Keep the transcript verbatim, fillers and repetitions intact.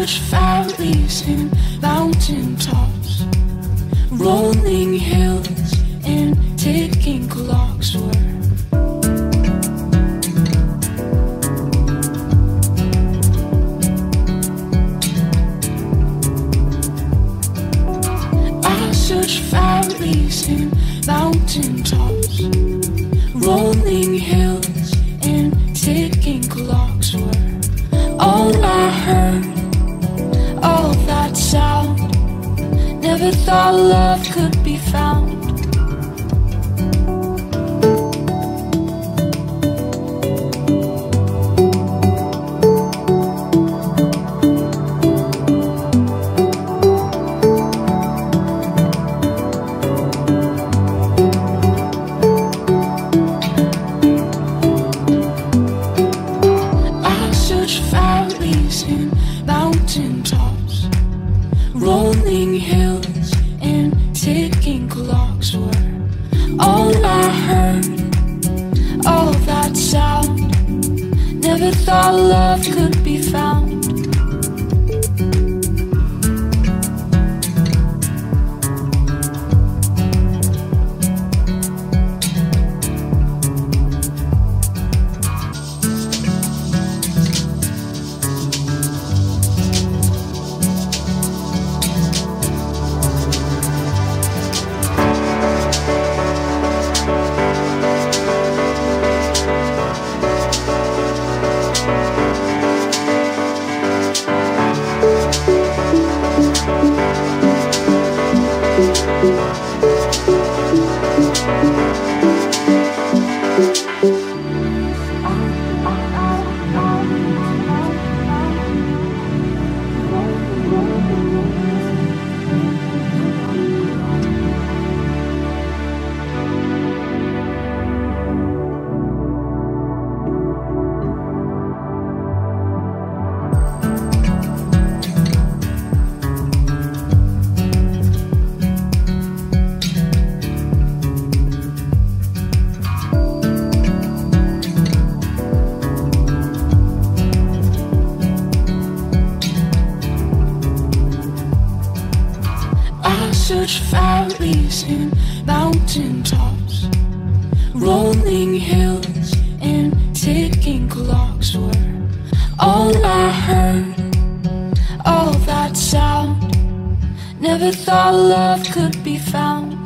searched valleys and mountain tops, rolling hills and ticking clocks were I searched valleys and mountain tops, rolling hills and ticking clocks were all I heard, all that sound. Never thought love could be found. Rolling hills and ticking clocks were all I heard, all that sound. Never thought love could be found. Searched valleys and mountain tops, rolling hills and ticking clocks were all I heard, all that sound. Never thought love could be found.